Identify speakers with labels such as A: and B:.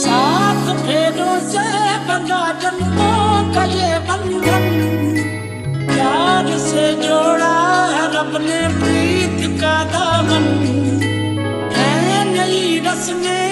A: साथ फेरों से बंधा जन्मों का ये बंधन, प्यार से जोड़ा है रब ने प्रीत का दामन, है नई रस्में